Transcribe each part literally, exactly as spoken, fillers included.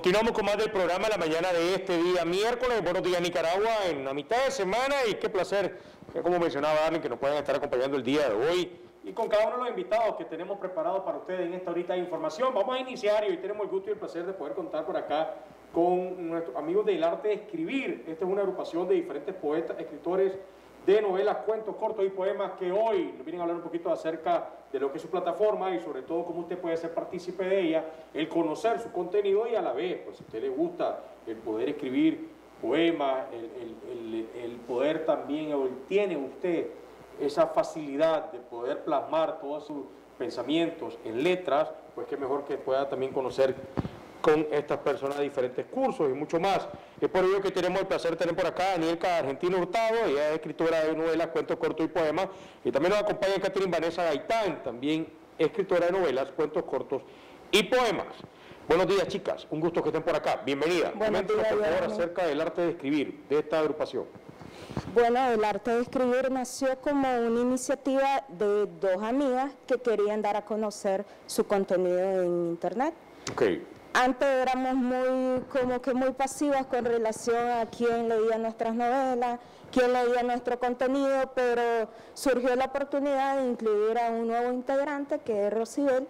Continuamos con más del programa la mañana de este día miércoles. Buenos días Nicaragua en la mitad de semana y qué placer, como mencionaba Darlene, que nos puedan estar acompañando el día de hoy y con cada uno de los invitados que tenemos preparados para ustedes en esta horita de información. Vamos a iniciar y hoy tenemos el gusto y el placer de poder contar por acá con nuestros amigos del Arte de Escribir. Esta es una agrupación de diferentes poetas, escritores de novelas, cuentos cortos y poemas que hoy nos vienen a hablar un poquito acerca de lo que es su plataforma y sobre todo cómo usted puede ser partícipe de ella, el conocer su contenido y a la vez, pues si a usted le gusta el poder escribir poemas, el, el, el, el poder también, o tiene usted esa facilidad de poder plasmar todos sus pensamientos en letras, pues qué mejor que pueda también conocer con estas personas diferentes cursos y mucho más. Es por ello que tenemos el placer de tener por acá a Danielka Argentina Hurtado. Ella es escritora de novelas, cuentos cortos y poemas. Y también nos acompaña Catherine Vanessa Gaitán, también escritora de novelas, cuentos cortos y poemas. Buenos días, chicas. Un gusto que estén por acá. Bienvenida. Coméntenos, por favor, acerca del arte de escribir de esta agrupación. Bueno, el arte de escribir nació como una iniciativa de dos amigas que querían dar a conocer su contenido en internet. Okay. Antes éramos muy, como que muy pasivas con relación a quién leía nuestras novelas, quién leía nuestro contenido, pero surgió la oportunidad de incluir a un nuevo integrante, que es Rosibel,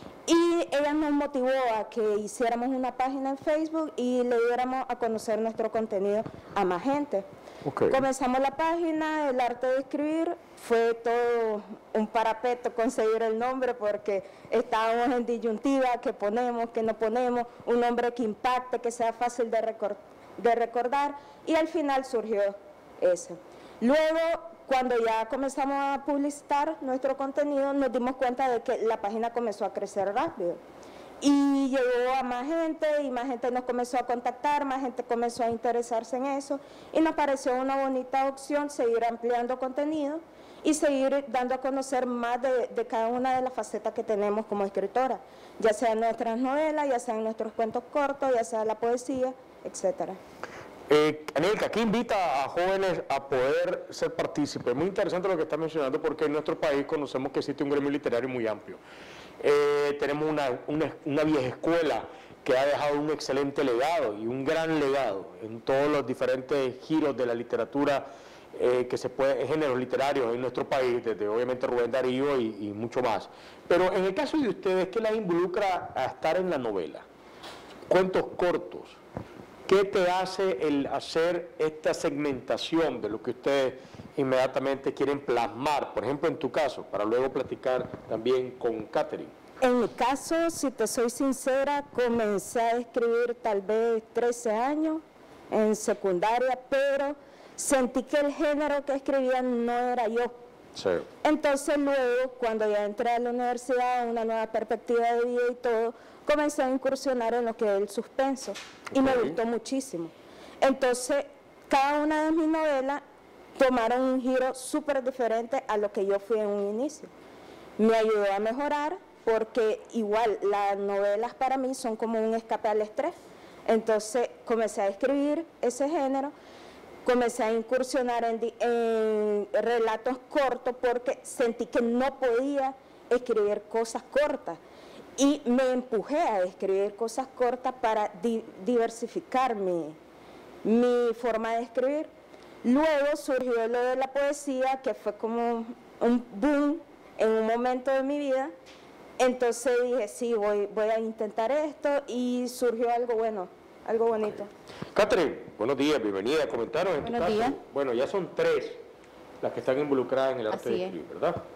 y ella nos motivó a que hiciéramos una página en Facebook y le diéramos a conocer nuestro contenido a más gente. Okay. Comenzamos la página, el arte de escribir, fue todo un parapeto conseguir el nombre porque estábamos en disyuntiva, que ponemos, que no ponemos, un nombre que impacte, que sea fácil de, recor de recordar, y al final surgió eso. Luego, cuando ya comenzamos a publicitar nuestro contenido, nos dimos cuenta de que la página comenzó a crecer rápido. Y llegó a más gente y más gente nos comenzó a contactar, más gente comenzó a interesarse en eso y nos pareció una bonita opción seguir ampliando contenido y seguir dando a conocer más de, de cada una de las facetas que tenemos como escritora, ya sea en nuestras novelas, ya sea en nuestros cuentos cortos, ya sea la poesía, etcétera. Eh, Danielka, ¿qué invita a jóvenes a poder ser partícipes? Muy interesante lo que está mencionando porque en nuestro país conocemos que existe un gremio literario muy amplio. Eh, tenemos una, una, una vieja escuela que ha dejado un excelente legado y un gran legado en todos los diferentes giros de la literatura eh, que se puede, géneros literarios en nuestro país, desde obviamente Rubén Darío y, y mucho más. Pero en el caso de ustedes, ¿qué las involucra a estar en la novela? Cuentos cortos. ¿Qué te hace el hacer esta segmentación de lo que ustedes inmediatamente quieren plasmar? Por ejemplo, en tu caso, para luego platicar también con Catherine. En mi caso, si te soy sincera, comencé a escribir tal vez trece años en secundaria, pero sentí que el género que escribía no era yo. Sí. Entonces luego, cuando ya entré a la universidad, una nueva perspectiva de vida y todo, comencé a incursionar en lo que es el suspenso y okay. me gustó muchísimo. Entonces, cada una de mis novelas tomaron un giro súper diferente a lo que yo fui en un inicio. Me ayudó a mejorar porque igual las novelas para mí son como un escape al estrés. Entonces, comencé a escribir ese género, comencé a incursionar en, en relatos cortos porque sentí que no podía escribir cosas cortas. Y me empujé a escribir cosas cortas para di diversificar mi, mi forma de escribir. Luego surgió lo de la poesía, que fue como un boom en un momento de mi vida. Entonces dije, sí, voy, voy a intentar esto y surgió algo bueno, algo bonito. Okay. Catherine, buenos días, bienvenida. Comentaron en buenos tu caso. Días. Bueno, ya son tres las que están involucradas en el arte Así de escribir, es. ¿verdad?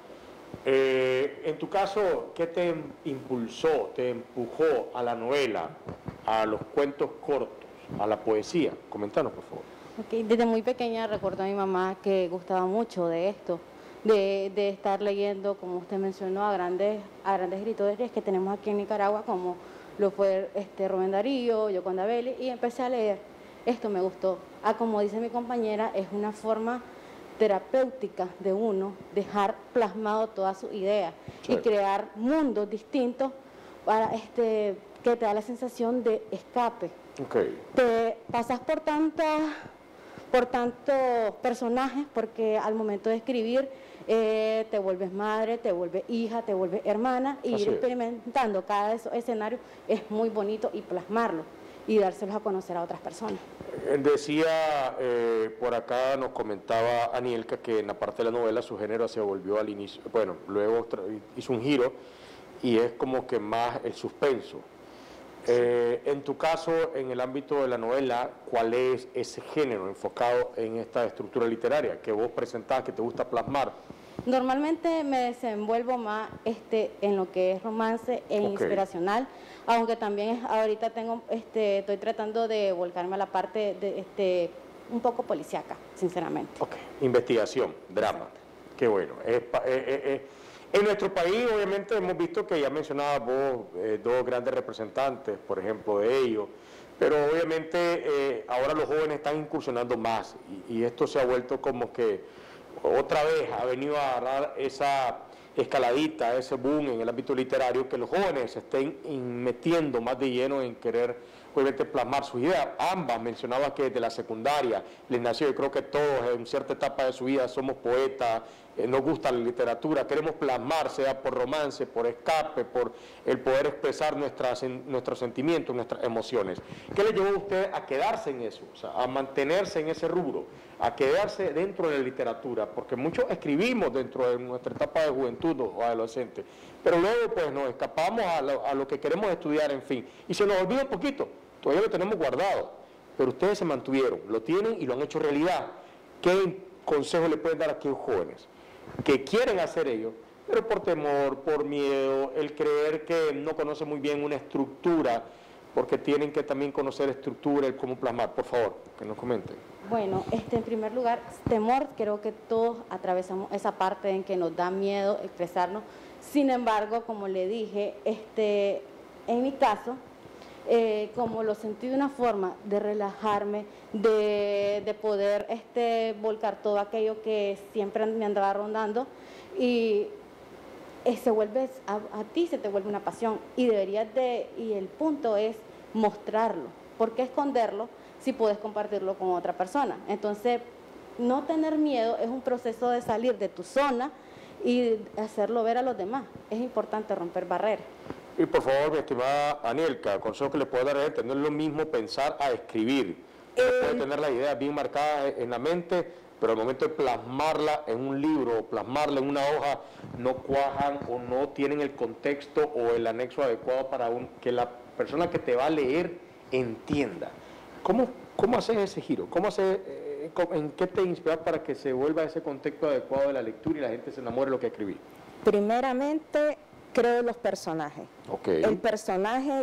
Eh, en tu caso, ¿qué te impulsó, te empujó a la novela, a los cuentos cortos, a la poesía? Coméntanos, por favor. Okay. Desde muy pequeña recuerdo a mi mamá que gustaba mucho de esto, de, de estar leyendo, como usted mencionó, a grandes, a grandes escritores que tenemos aquí en Nicaragua, como lo fue este, Rubén Darío, Yoconda Belli, y empecé a leer. Esto me gustó. Ah, como dice mi compañera, es una forma terapéutica de uno, dejar plasmado toda su idea sí. y crear mundos distintos para este, que te da la sensación de escape. Okay. Te pasas por tantas, por tantos personajes, porque al momento de escribir eh, te vuelves madre, te vuelves hija, te vuelves hermana, y ir experimentando cada de esos escenarios es muy bonito y plasmarlo. y dárselos a conocer a otras personas. Decía, eh, por acá nos comentaba Anielka que en la parte de la novela su género se volvió al inicio, bueno, luego hizo un giro y es como que más el suspenso. Eh, en tu caso, en el ámbito de la novela, ¿cuál es ese género enfocado en esta estructura literaria que vos presentás, que te gusta plasmar? Normalmente me desenvuelvo más este, en lo que es romance e Okay. inspiracional, aunque también es- ahorita tengo, este, estoy tratando de volcarme a la parte de, este, un poco policíaca, sinceramente. Ok, investigación, drama, qué bueno. Es pa- eh, eh, eh. En nuestro país, obviamente, hemos visto que ya mencionabas vos eh, dos grandes representantes, por ejemplo, de ellos, pero obviamente eh, ahora los jóvenes están incursionando más y, y esto se ha vuelto como que otra vez ha venido a agarrar esa escaladita, ese boom en el ámbito literario, que los jóvenes se estén in- metiendo más de lleno en querer obviamente plasmar sus ideas. Ambas mencionabas que desde la secundaria les nació, yo creo que todos en cierta etapa de su vida somos poetas, eh, nos gusta la literatura, queremos plasmar, sea por romance, por escape, por el poder expresar nuestras, nuestros sentimientos, nuestras emociones. ¿Qué le llevó a usted a quedarse en eso, o sea, a mantenerse en ese rubro, a quedarse dentro de la literatura? Porque muchos escribimos dentro de nuestra etapa de juventud o adolescente, pero luego pues nos escapamos a lo, a lo que queremos estudiar, en fin, y se nos olvida un poquito, todavía lo tenemos guardado, pero ustedes se mantuvieron, lo tienen y lo han hecho realidad. ¿Qué consejo le pueden dar a aquellos jóvenes que quieren hacer ello, pero por temor, por miedo, el creer que no conocen muy bien una estructura, porque tienen que también conocer estructura, el cómo plasmar? Por favor, que nos comenten. Bueno, este, en primer lugar, temor, creo que todos atravesamos esa parte en que nos da miedo expresarnos. Sin embargo, como le dije, este, en mi caso, eh, como lo sentí de una forma de relajarme, de, de poder este, volcar todo aquello que siempre me andaba rondando, y eh, se vuelve, a, a ti se te vuelve una pasión, y deberías de, y el punto es mostrarlo. ¿Por qué esconderlo si puedes compartirlo con otra persona? Entonces, no tener miedo es un proceso de salir de tu zona y hacerlo ver a los demás. Es importante romper barreras. Y por favor, mi estimada Anielka, consejo que le puedo dar a gente, no es lo mismo pensar a escribir. Usted puede tener las ideas bien marcadas en la mente, pero al momento de plasmarla en un libro, plasmarla en una hoja, no cuajan o no tienen el contexto o el anexo adecuado para un, que la persona que te va a leer entienda. ¿Cómo, cómo haces ese giro? ¿Cómo haces, eh, ¿En qué te inspiras para que se vuelva ese contexto adecuado de la lectura y la gente se enamore de lo que escribí? Primeramente, creo los personajes. Okay. El personaje,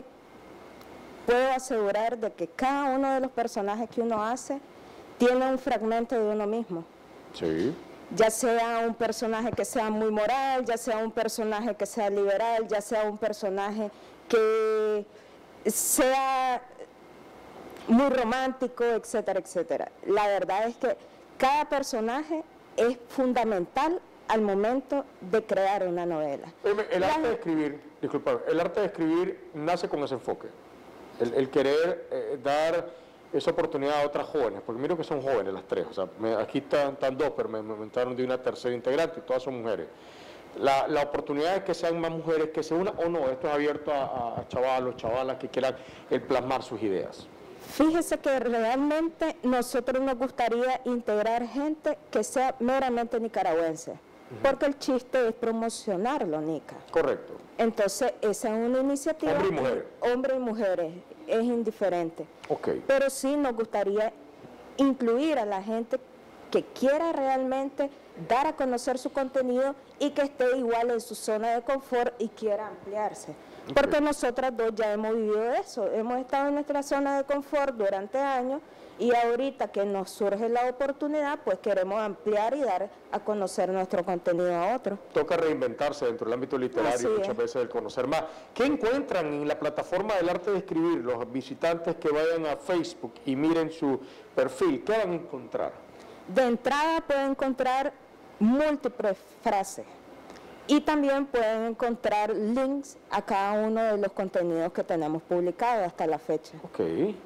puedo asegurar de que cada uno de los personajes que uno hace tiene un fragmento de uno mismo. Sí. Ya sea un personaje que sea muy moral, ya sea un personaje que sea liberal, ya sea un personaje que sea muy romántico, etcétera, etcétera. La verdad es que cada personaje es fundamental al momento de crear una novela. El arte de escribir, disculpa, el arte de escribir nace con ese enfoque, el, el querer eh, dar esa oportunidad a otras jóvenes, porque miro que son jóvenes las tres, o sea, me, aquí están, están dos, pero me comentaron de una tercera integrante y todas son mujeres. La, la oportunidad es que sean más mujeres, que se unan o no, esto es abierto a, a chavalos, chavalas que quieran el plasmar sus ideas. Fíjese que realmente nosotros nos gustaría integrar gente que sea meramente nicaragüense, uh-huh. porque el chiste es promocionarlo, Nica. Correcto. Entonces, esa es una iniciativa. Hombres y mujeres. Hombres y mujeres, es indiferente. Okay. Pero sí nos gustaría incluir a la gente que quiera realmente dar a conocer su contenido y que esté igual en su zona de confort y quiera ampliarse. Okay. Porque nosotras dos ya hemos vivido eso, hemos estado en nuestra zona de confort durante años y ahorita que nos surge la oportunidad, pues queremos ampliar y dar a conocer nuestro contenido a otros. Toca reinventarse dentro del ámbito literario, Así muchas es. veces el conocer más. ¿Qué encuentran en la plataforma del arte de escribir los visitantes que vayan a Facebook y miren su perfil? ¿Qué van a encontrar? De entrada pueden encontrar múltiples frases y también pueden encontrar links a cada uno de los contenidos que tenemos publicados hasta la fecha. Ok. Eh,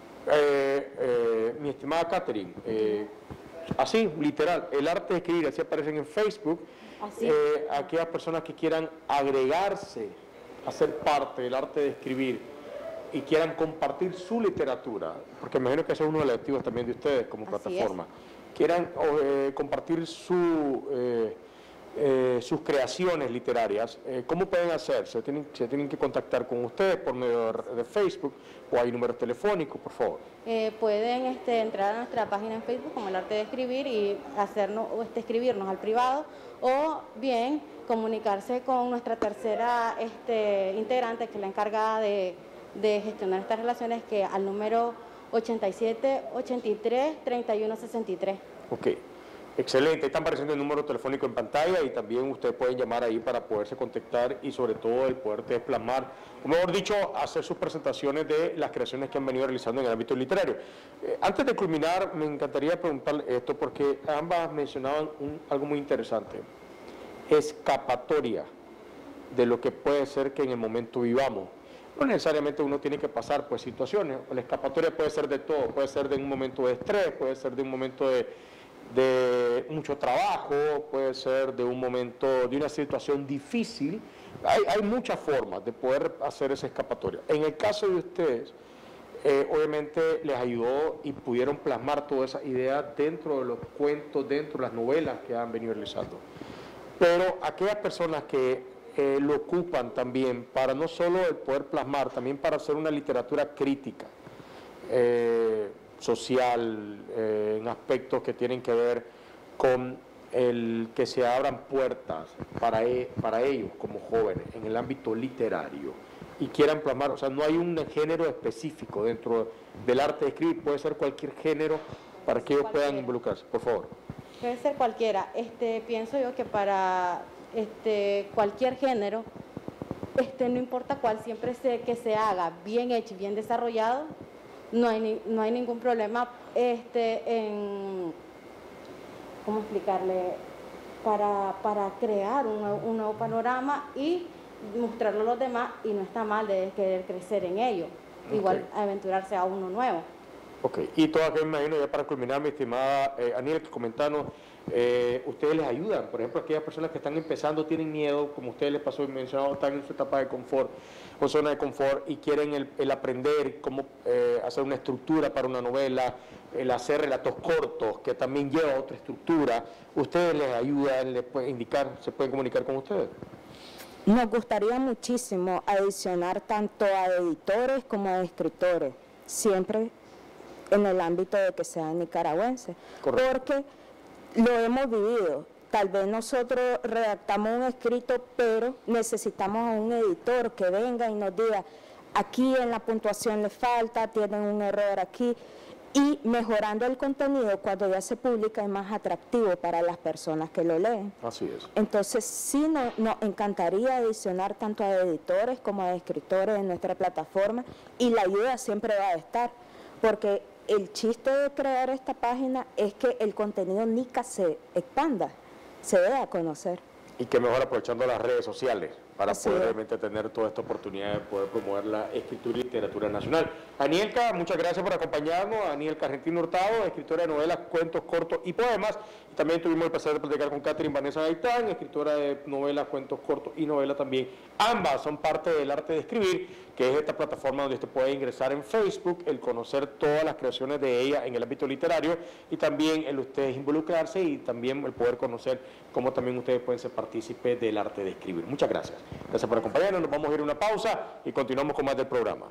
eh, mi estimada Catherine, eh, así, literal, el arte de escribir, así aparecen en Facebook. Así. Eh, aquellas personas que quieran agregarse a ser parte del arte de escribir y quieran compartir su literatura, porque me imagino que ese es uno de los objetivos también de ustedes como Así plataforma, es. quieran eh, compartir su, eh, eh, sus creaciones literarias, eh, ¿cómo pueden hacer? ¿Se tienen, se tienen que contactar con ustedes por medio de, de Facebook o hay números telefónicos, por favor? Eh, pueden este, entrar a nuestra página en Facebook como El Arte de Escribir y hacernos, o este, escribirnos al privado, o bien comunicarse con nuestra tercera este, integrante, que es la encargada de, de gestionar estas relaciones, que al número ochenta y siete, ochenta y tres, treinta y uno sesenta y tres. Ok, excelente. Están apareciendo el número telefónico en pantalla y también ustedes pueden llamar ahí para poderse contactar y sobre todo el poder plasmar, o mejor dicho, hacer sus presentaciones de las creaciones que han venido realizando en el ámbito literario. Eh, antes de culminar, me encantaría preguntarle esto porque ambas mencionaban un, algo muy interesante. Escapatoria de lo que puede ser que en el momento vivamos. No necesariamente uno tiene que pasar pues situaciones, la escapatoria puede ser de todo, puede ser de un momento de estrés, puede ser de un momento de, de mucho trabajo, puede ser de un momento, de una situación difícil. Hay, hay muchas formas de poder hacer esa escapatoria. En el caso de ustedes, eh, obviamente les ayudó y pudieron plasmar toda esa idea dentro de los cuentos, dentro de las novelas que han venido realizando. Pero aquellas personas que eh, lo ocupan también para no solo el poder plasmar, también para hacer una literatura crítica, eh, social, eh, en aspectos que tienen que ver con el que se abran puertas para, e, para ellos como jóvenes en el ámbito literario y quieran plasmar, o sea, no hay un género específico dentro del arte de escribir, puede ser cualquier género para que ellos puedan involucrarse, por favor. Puede ser cualquiera. Este, pienso yo que para este, cualquier género, este, no importa cuál, siempre se, que se haga bien hecho y bien desarrollado, no hay, ni, no hay ningún problema este, en, ¿cómo explicarle? Para, para crear un nuevo, un nuevo panorama y mostrarlo a los demás, y no está mal de querer crecer en ello, okay. Igual aventurarse a uno nuevo. Ok, y todo aquello, me imagino, ya para culminar, mi estimada eh, Aniel, comentanos, eh, ustedes les ayudan, por ejemplo, aquellas personas que están empezando, tienen miedo, como ustedes les pasó y mencionado, están en su etapa de confort, o zona de confort, y quieren el, el aprender cómo eh, hacer una estructura para una novela, el hacer relatos cortos, que también lleva otra estructura, ustedes les ayudan, les pueden indicar, se pueden comunicar con ustedes. Nos gustaría muchísimo adicionar tanto a editores como a escritores, siempre en el ámbito de que sean nicaragüenses, correcto, porque lo hemos vivido. Tal vez nosotros redactamos un escrito, pero necesitamos a un editor que venga y nos diga, aquí en la puntuación le falta, tienen un error aquí, y mejorando el contenido cuando ya se publica es más atractivo para las personas que lo leen. Así es. Entonces sí nos, nos encantaría adicionar tanto a editores como a escritores en nuestra plataforma, y la ayuda siempre va a estar, porque el chiste de crear esta página es que el contenido Nica se expanda, se dé a conocer. Y que mejor aprovechando las redes sociales para Así poder es. realmente tener toda esta oportunidad de poder promover la escritura y literatura nacional. Anielka, muchas gracias por acompañarnos. Anielka Argentino Hurtado, escritora de novelas, cuentos cortos y poemas. Y también tuvimos el placer de platicar con Catherine Vanessa Gaitán, escritora de novelas, cuentos cortos y novela también. Ambas son parte del arte de escribir, que es esta plataforma donde usted puede ingresar en Facebook, el conocer todas las creaciones de ella en el ámbito literario y también el ustedes involucrarse y también el poder conocer cómo también ustedes pueden ser partícipes del arte de escribir. Muchas gracias. Gracias por acompañarnos. Nos vamos a ir a una pausa y continuamos con más del programa.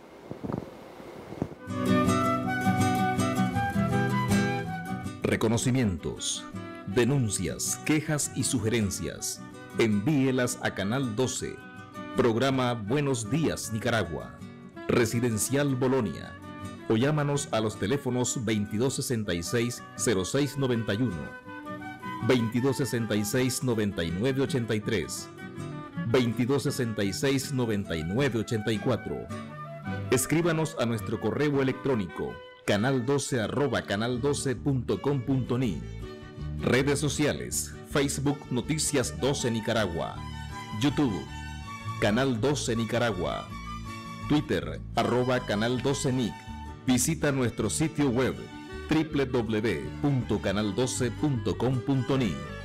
Reconocimientos, denuncias, quejas y sugerencias. Envíelas a Canal doce. Programa Buenos Días Nicaragua, Residencial Bolonia, o llámanos a los teléfonos veintidós sesenta y seis, cero seis noventa y uno, veintidós sesenta y seis, noventa y nueve ochenta y tres, veintidós sesenta y seis, noventa y nueve ochenta y cuatro. Escríbanos a nuestro correo electrónico canal doce arroba canal doce punto com punto ni. Redes sociales: Facebook Noticias doce Nicaragua, YouTube Canal doce Nicaragua, Twitter, arroba Canal doce Nic. Visita nuestro sitio web doble u doble u doble u punto canal doce punto com punto ni.